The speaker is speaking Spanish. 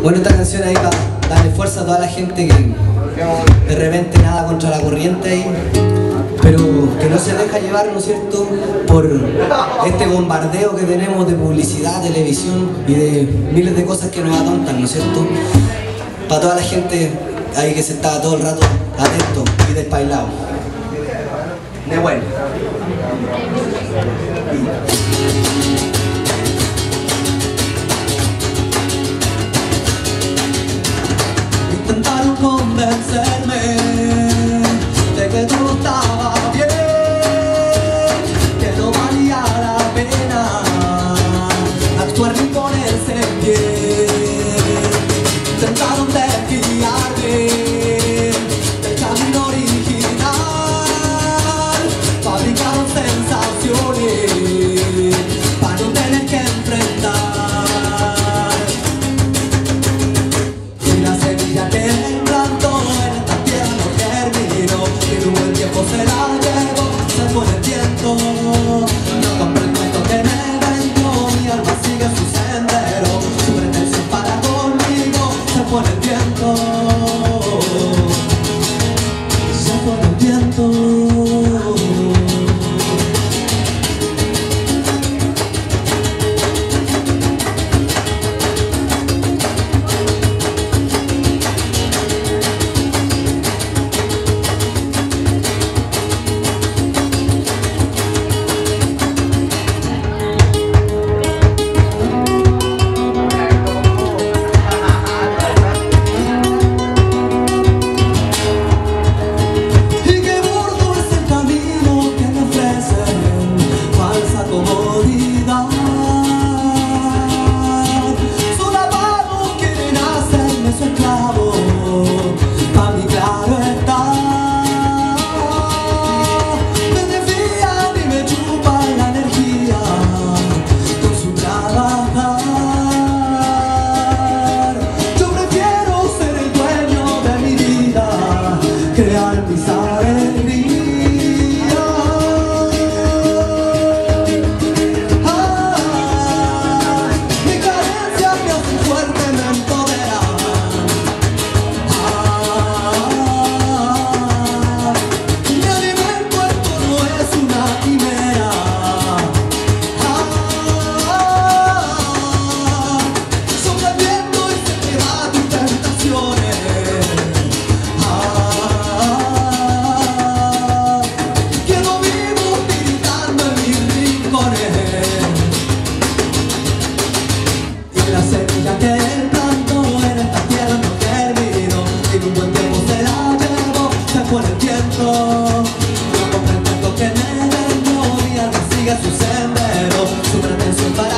Bueno, esta canción ahí para darle fuerza a toda la gente que de repente nada contra la corriente ahí, pero que no se deja llevar, ¿no es cierto?, por este bombardeo que tenemos de publicidad, televisión y de miles de cosas que nos atontan, ¿no es cierto? Para toda la gente ahí que se está todo el rato atento y despailado. De bueno. Intentaron convencerme de que todo estaba bien, que no valía la pena actuar ni ponerse en pie. Intentaron desviarme del camino original, fabricaron sensaciones para no tener que enfrentar. Y la semilla que plantó en esta tierra no germinó, y luego el tiempo se la llevó, se fue el viento. No compré el cuento que me vendió, mi alma sigue su sendero, su pretensión para conmigo se fue el viento, se fue el viento. Crear mis alegrías. Mi carencia me hace fuerte, me empodera. Mi alimento, esto no es una quimera. Sobreviviendo y se te va tus tentaciones. La semilla que él plantó en esta tierra no terminó, y un buen tiempo se la llevó, se fue el viento. No compré el cuento que me vendió, mi alma sigue su sendero, su pretensión para